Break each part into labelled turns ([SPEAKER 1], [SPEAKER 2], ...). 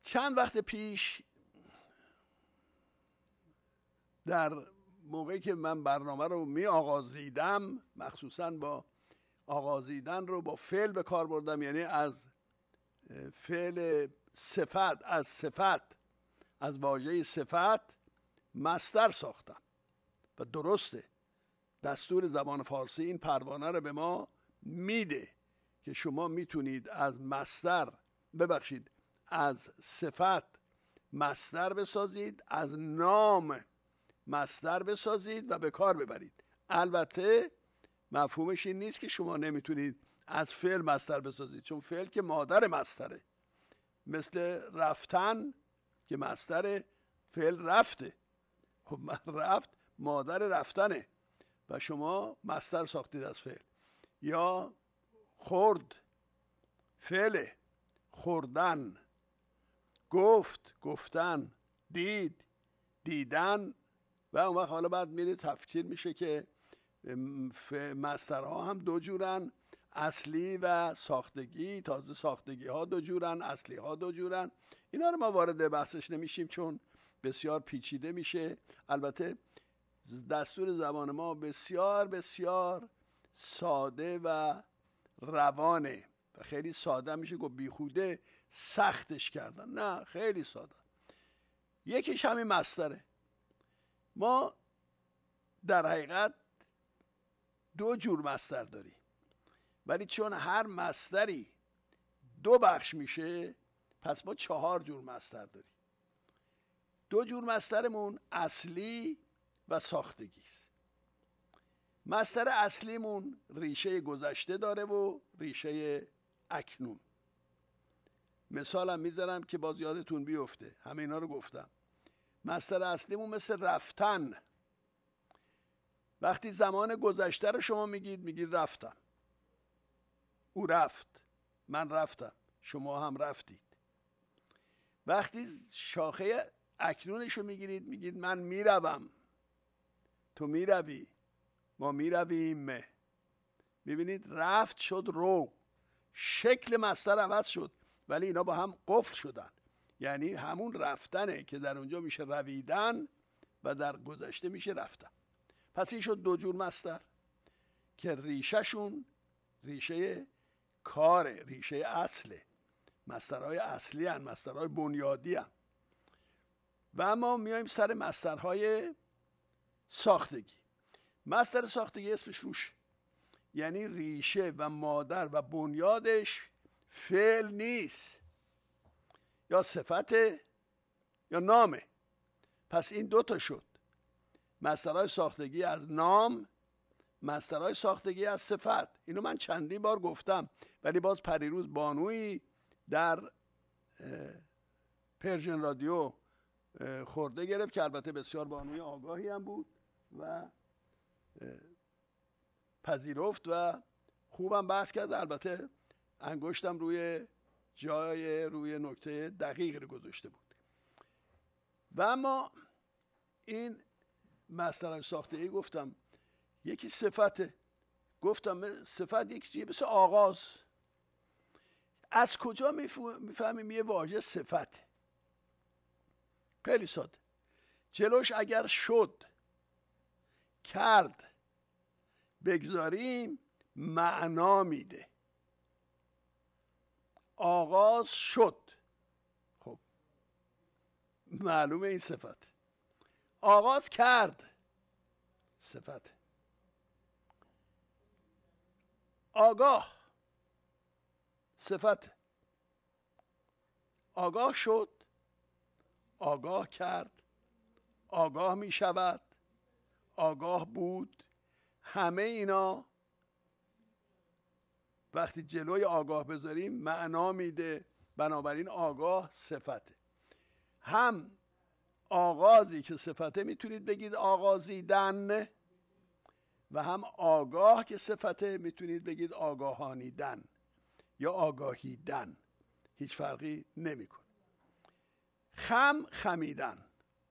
[SPEAKER 1] چند وقت پیش در موقعی که من برنامه رو می آغازیدم، مخصوصا با آغازیدن رو با فعل به کار بردم، یعنی از فعل صفت، از واژه صفت مصدر ساختم و درسته. دستور زبان فارسی این پروانه رو به ما میده که شما میتونید از از صفت مصدر بسازید، از نام مصدر بسازید و به کار ببرید. البته مفهومش این نیست که شما نمیتونید از فعل مصدر بسازید، چون فعل که مادر مصدره، مثل رفتن که مصدر فعل رفته. خب رفت مادر رفتنه و شما مصدر ساختید از فعل. یا خورد فعل خوردن، گفت گفتن، دید دیدن. و اون وقت حالا بعد میره تفکیر میشه که مصدرها هم دو جورن، اصلی و ساختگی. تازه ساختگی ها دو جورن، اصلی ها دو جورن. اینا رو ما وارد بحثش نمیشیم چون بسیار پیچیده میشه. البته دستور زبان ما بسیار بسیار ساده و روانه و خیلی ساده میشه گفت، بیخوده سختش کردن، نه خیلی ساده. یکیش همین مصدره. ما در حقیقت دو جور مصدر داریم، ولی چون هر مصدری دو بخش میشه پس ما 4 جور مصدر داریم. 2 جور مصدرمون اصلی و ساختگی است. مصدر اصلیمون ریشه گذشته داره و ریشه اکنون. مثالم میذارم که باز یادتون بیفته، همه اینا رو گفتم. مصدر اصلیمون مثل رفتن، وقتی زمان گذشته رو شما میگید رفتم، او رفت، من رفتم، شما هم رفتید. وقتی شاخه اکنونش رو میگید من میروم، تو میروی، ما میرویم. میبینید رفت شد رو، شکل مصدر عوض شد ولی اینا با هم قفل شدن. یعنی همون رفتنه که در اونجا میشه رویدن و در گذشته میشه رفتن. پس این شد 2 جور مصدر که ریشهشون ریشه کاره، ریشه اصله. مصدرهای اصلی هن، مصدرهای بنیادی هن. و اما میایم سر مصدرهای ساختگی. مصدر ساختگی اسمش روش، یعنی ریشه و مادر و بنیادش فعل نیست، یا صفته یا نامه. پس این 2 تا شد، مصدرهای ساختگی از نام، مصدرهای ساختگی از صفت. اینو من چندین بار گفتم ولی باز پریروز بانویی در پرژن رادیو خورده گرفت که البته بسیار بانوی آگاهی هم بود و پذیرفت و خوبم بحث کرد. البته انگشتم روی نکته دقیق رو گذاشته بود. و اما این مصدر ساختگی گفتم یکی صفته. گفتم صفت یک چیزی مثل آغاز. از کجا میفهمیم یه واژه صفت؟ خیلی ساده. جلوش اگر شد، کرد بگذاریم معنا میده. آغاز شد، خب معلومه این صفت. آغاز کرد، صفت. آگاه، صفت. آگاه شد، آگاه کرد، آگاه می شود، آگاه بود. همه اینا وقتی جلوی آگاه بذاریم معنا میده. بنابراین آگاه صفته. هم آغازی که صفته میتونید بگید آغازیدن، و هم آگاه که صفته میتونید بگید آگاهانیدن یا آگاهیدن. هیچ فرقی نمیکنه. خمیدن.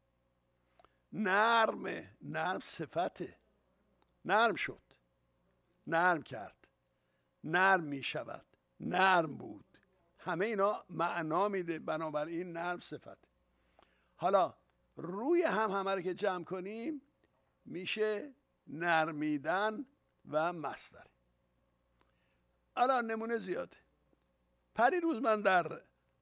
[SPEAKER 1] نرم صفته. نرم شد، نرم کرد، نرم می شود، نرم بود. همه اینا معنا میده، بنابراین نرم صفت. حالا روی همه رو که جمع کنیم میشه نرمیدن و مصدر. الان نمونه زیاده. پری روز من در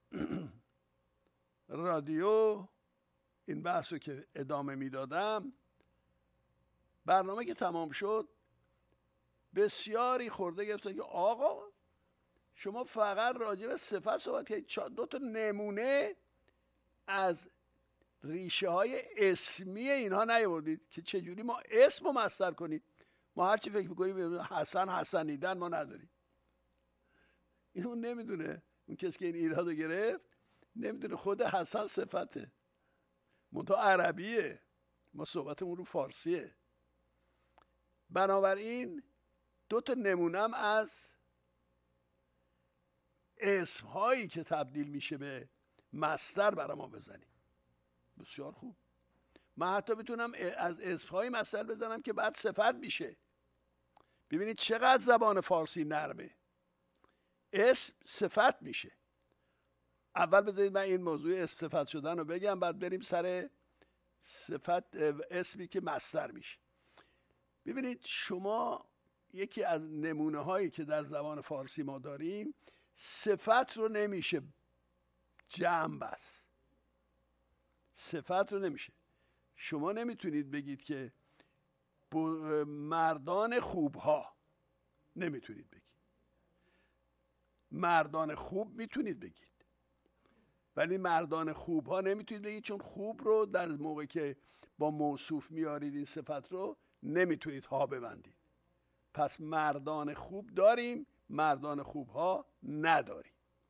[SPEAKER 1] رادیو این بحث رو که ادامه میدادم، برنامه که تمام شد بسیاری خورده گرفتن که آقا شما فقط راجع به صفت صحبت کردید، 2 تا نمونه از ریشه های اسمی اینها نیاوردید که چجوری ما اسم رو مصدر کنیم. ما هرچی فکر میکنیم حسن حسنیدن ما نداریم. اون نمیدونه، اون کسی که این ایراد رو گرفت نمیدونه خود حسن صفته، منتها عربیه، ما صحبتمون رو فارسیه. بنابراین 2 تا نمونم از اسم هایی که تبدیل میشه به مصدر برای ما بزنیم. بسیار خوب. من حتی میتونم از اسم های مصدر بزنم که بعد صفت میشه. ببینید چقدر زبان فارسی نرمه. اسم صفت میشه. اول بذارید من این موضوع اسم صفت شدن رو بگم، بعد بریم سر صفت اسمی که مصدر میشه. ببینید شما یکی از نمونه هایی که در زبان فارسی ما داریم، صفت رو نمیشه جمع بست. صفت رو نمیشه. شما نمیتونید بگید که مردان خوب ها، نمیتونید بگید. مردان خوب میتونید بگید، ولی مردان خوب ها نمیتونید بگید، چون خوب رو در موقع که با موصوف میارید این صفت رو نمیتونید ها ببندید. پس مردان خوب داریم، مردان خوب ها نداریم.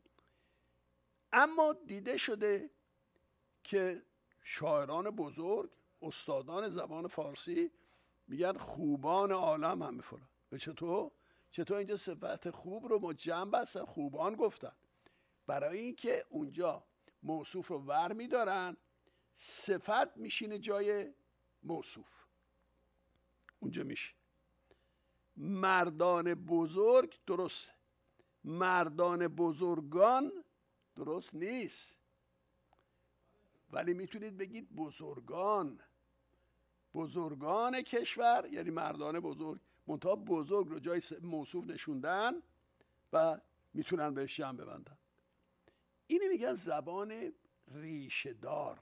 [SPEAKER 1] اما دیده شده که شاعران بزرگ، استادان زبان فارسی میگن خوبان عالم همه فلان. به چطور اینجا صفت خوب رو جمع بستن، خوبان گفتن؟ برای اینکه اونجا موصوف رو ور میدارن، صفت میشینه جای موصوف. اونجا میشه مردان بزرگ، درسته. مردان بزرگان درست نیست، ولی میتونید بگید بزرگان. بزرگان کشور یعنی مردان بزرگ، منتها بزرگ رو جای موصوف نشوندن و میتونن بهش جمع ببندن. اینی میگن زبان ریشه دار،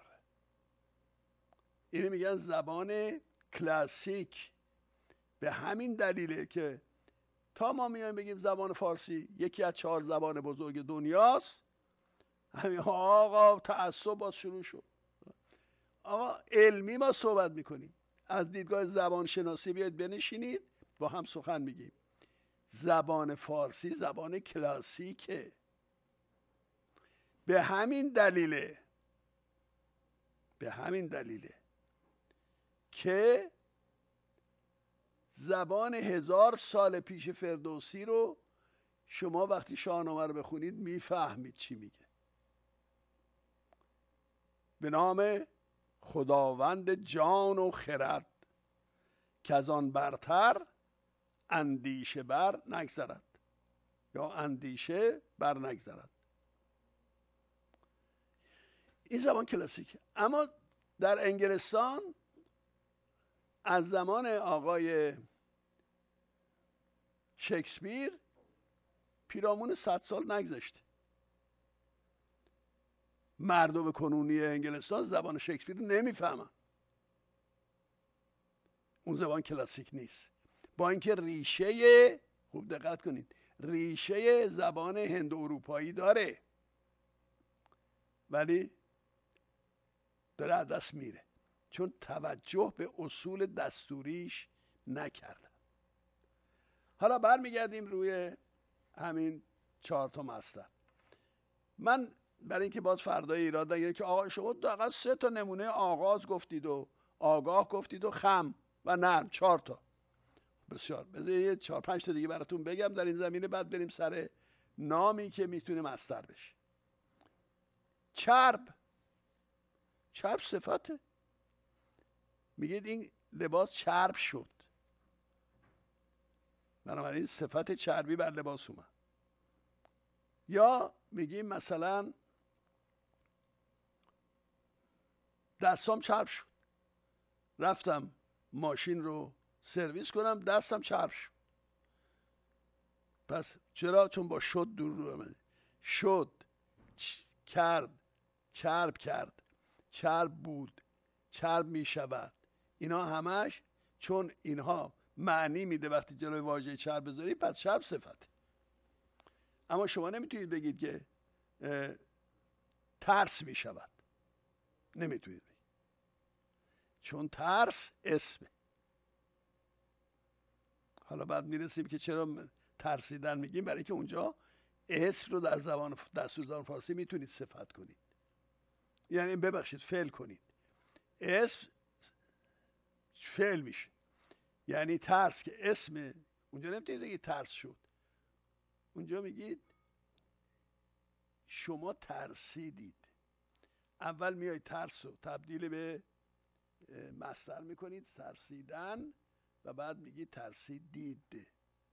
[SPEAKER 1] اینی میگن زبان کلاسیک. به همین دلیله که تا ما میایم بگیم زبان فارسی یکی از 4 زبان بزرگ دنیاست، همین آقا تعصب باز شروع شد. آقا علمی ما صحبت میکنیم، از دیدگاه زبان شناسی بیاید بنشینید با هم سخن میگیم. زبان فارسی زبان کلاسیکه. به همین دلیله که زبان 1000 سال پیش فردوسی رو شما وقتی شاهنامه رو بخونید میفهمید چی میگه. به نام خداوند جان و خرد، که از آن برتر اندیشه بر نگذرد، یا اندیشه بر نگذرد. این زبان کلاسیکه. اما در انگلستان از زمان آقای شکسپیر پیرامون 100 سال نگذشته. مردم کنونی انگلستان زبان شکسپیر رو نمیفهمن. اون زبان کلاسیک نیست، با اینکه ریشه، خوب دقت کنید، ریشه زبان هند اروپایی داره، ولی داره از دست میره چون توجه به اصول دستوریش نکردن. حالا برمیگردیم روی همین 4 تا مصدر. من برای اینکه باز فردای ایراد نگیره که آقا شما دقیقا 3 تا نمونه آغاز گفتید و آگاه گفتید و خم و نرم، 4 تا. بسیار. بذارید 4-5 تا دیگه براتون بگم در این زمینه، بعد بریم سر نامی که میتونه مصدر بشه. چرب صفته. میگید این لباس چرب شد، بنابراین صفت چربی بر لباس اومد. یا میگیم مثلا دستام چرب شد، رفتم ماشین رو سرویس کنم دستم چرب شد. پس چرا؟ چون با شد دور آمده. شد، کرد، چرب کرد، چرب بود، چرب می شود. اینا همش چون اینها معنی میده وقتی جلوی واژه چرب بذاری، پس چرب صفته. اما شما نمیتونید بگید که ترس می شود، نمیتونید بگید، چون ترس اسمه. حالا بعد میرسیم که چرا ترسیدن میگیم، برای که اونجا اسم رو در زبان دستور فارسی میتونید صفت کنید، یعنی ببخشید فعل کنید. اسم فعل میشه، یعنی ترس که اسم، اونجا نمیتونید بگید ترس شد، اونجا میگید شما ترسیدید. اول میایید ترس رو تبدیل به مصدر میکنید، ترسیدن، و بعد میگید ترسیدید.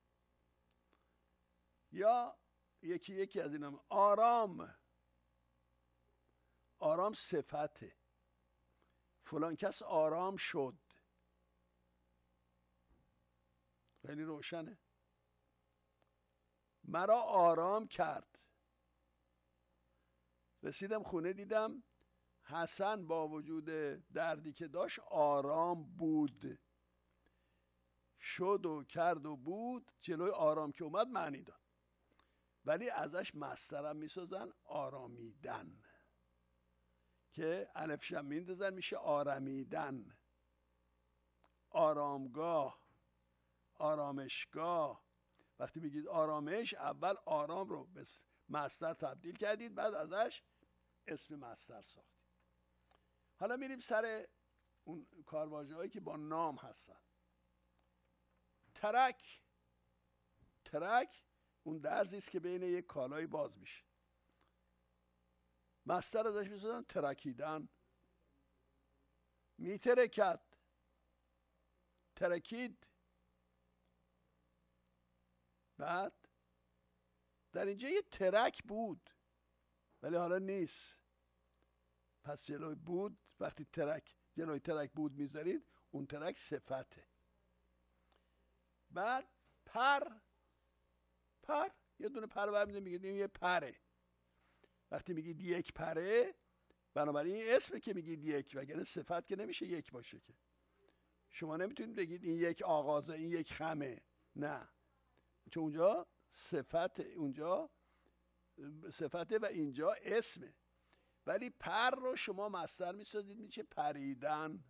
[SPEAKER 1] یا یکی از اینا، آرام. آرام صفته. فلان کس آرام شد. خیلی روشنه. مرا آرام کرد. رسیدم خونه دیدم حسن با وجود دردی که داشت آرام بود. شد و کرد و بود، جلوی آرام که اومد معنی داد، ولی ازش مصدرم میسازن آرامیدن، که الف شم میندازن میشه آرمیدن. آرامگاه، آرامشگاه. وقتی میگید آرامش، اول آرام رو به مصدر تبدیل کردید، بعد ازش اسم مصدر ساختید. حالا میریم سر اون کارواژه هایی که با نام هستن. ترک. ترک اون درزی است که بین یک کالای باز میشه. مصدر ازش میسازن ترکیدن. میترکد، ترکید. بعد در اینجا یه ترک بود ولی حالا نیست، پس جلوی بود، وقتی ترک جلوی ترک بود میذارید، اون ترک صفته. بعد پر. پر یه دونه پر برمی‌دارید میگید این یه پره. وقتی میگید یک پره، بنابراین این اسمه که میگید یک، وگرنه صفت که نمیشه یک باشه که. شما نمیتونید بگید این یک آغازه، این یک خمه، نه، چون اونجا صفته و اینجا اسمه. ولی پر رو شما مصدر میسازید میشه پریدن.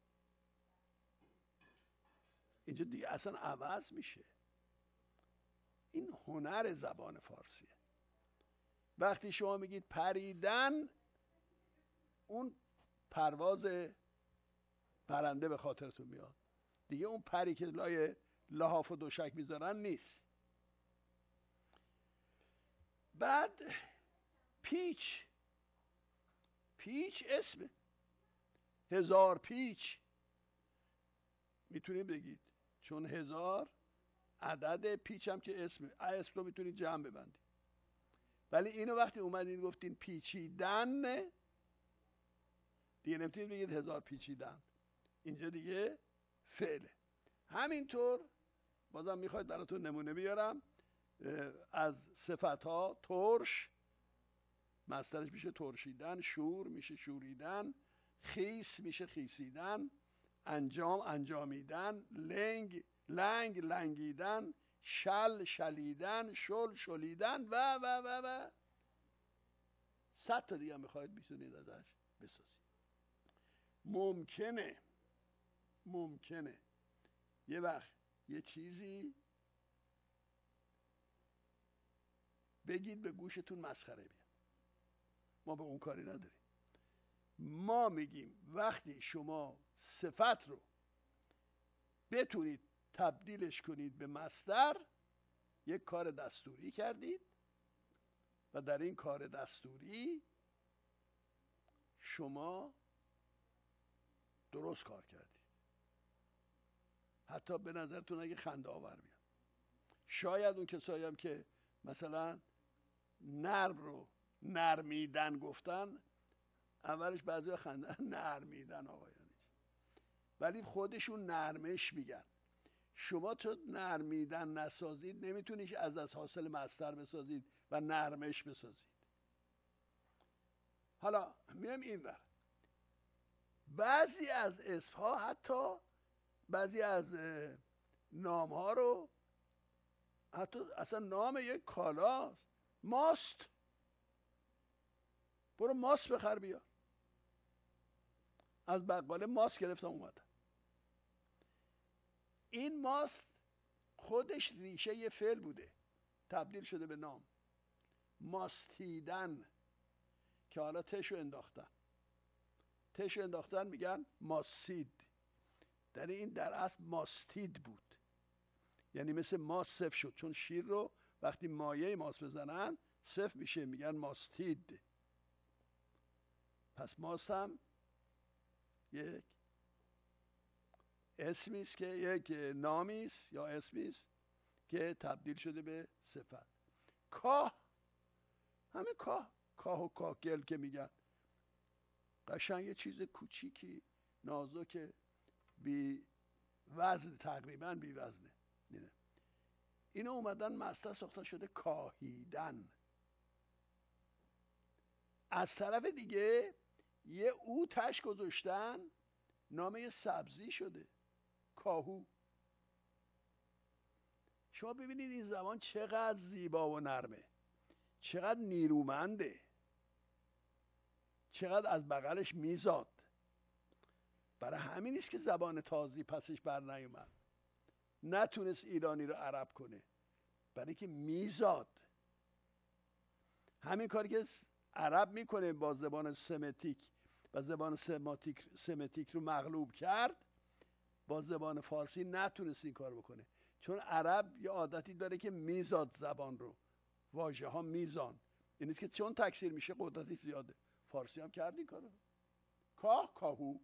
[SPEAKER 1] اینجا دیگه اصلا عوض میشه. این هنر زبان فارسیه. وقتی شما میگید پریدن، اون پرواز پرنده به خاطرتون میاد دیگه. اون پری که لای لحاف و دوشک میذارن نیست. بعد پیچ. پیچ اسمه. هزار پیچ میتونید بگید، چون هزار عدد، پیچ هم که اسمه، اسم رو میتونید جمع ببندید. ولی اینو وقتی اومدین گفتین پیچیدن، دیگه نمیتونید بگید هزار پیچیدن، اینجا دیگه فعله. همینطور بازم میخواید براتون نمونه بیارم از صفت ها. ترش مصدرش میشه ترشیدن، شور میشه شوریدن، خیس میشه خیسیدن، انجام انجامیدن، لنگ لنگیدن، شل شلیدن، شل شلیدن و 100 تا دیگه میخواید میتونید ازش بسازید. ممکنه یه وقت یه چیزی بگید به گوشتون مسخره بیاد، ما به اون کاری نداریم. ما میگیم وقتی شما صفت رو بتونید تبدیلش کنید به مصدر، یک کار دستوری کردید و در این کار دستوری شما درست کار کردید. حتی به نظرتون اگه خنده آور بیاد. شاید اون کسایی هم که مثلا نرم رو نرمیدن گفتن، اولش بعضی خندن نرمیدن آقایانش، ولی خودشون نرمش میگن. شما تو نرمیدن نسازید نمیتونید از حاصل مصدر بسازید و نرمش بسازید. حالا میام این ور، بعضی از اسمها، حتی بعضی از نام ها رو، حتی اصلا نام یک کالاست، ماست، برو ماست بخر بیار، از بقاله ماست گرفتم اومدم. این ماست خودش ریشه یه فعل بوده تبدیل شده به نام، ماستیدن، که حالا تشو انداختن میگن ماسید، در این در اصل ماستید بود، یعنی مثل ماست صفر شد، چون شیر رو وقتی مایه ماست بزنن صفر میشه، میگن ماستید. پس ماست هم یک اسمی است، که یک نامی است یا اسمی است که تبدیل شده به صفت. کاه، همه کاه و کاهگل که میگن، قشنگ یه چیز کوچیکی نازک بی وزن، تقریبا بی وزنه. اینو اومدن مصدر ساختن شده کاهیدن. از طرف دیگه یه او تش گذاشتن، نام یه سبزی شده کاهو. شما ببینید این زبان چقدر زیبا و نرمه، چقدر نیرومنده، چقدر از بغلش میزاد. برای همین نیست که زبان تازی پسش بر نیومد، نتونست ایرانی رو عرب کنه، برای که میزاد. همین کاری که عرب میکنه با زبان سمتیک و زبان سمتیک رو مغلوب کرد، با زبان فارسی نتونست این کار بکنه، چون عرب یه عادتی داره که میزاد زبان رو، واژه ها میزان، این نیست که چون تکثیر میشه قدرتی زیاده. فارسی هم کرد این کارو. کاه کاهو،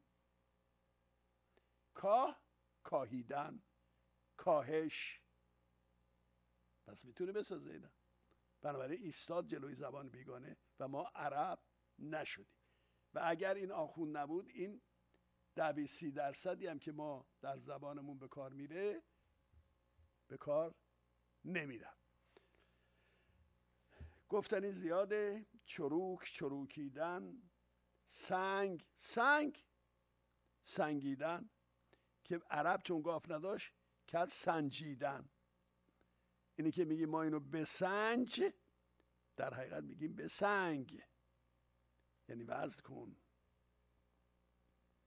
[SPEAKER 1] کاه کاهیدن، کاهش، پس میتونه بسازه اینا. بنابراین ایستاد جلوی زبان بیگانه و ما عرب نشدیم. و اگر این آخوند نبود، این 20-30% هم که ما در زبانمون به کار میره به کار نمیرم. گفتنی زیاده. چروک، چروکیدن. سنگ، سنگیدن، که عرب چون گاف نداشت کرد سنجیدن. اینی که میگیم ما اینو بسنج، در حقیقت میگیم بسنگ، یعنی وزن کن،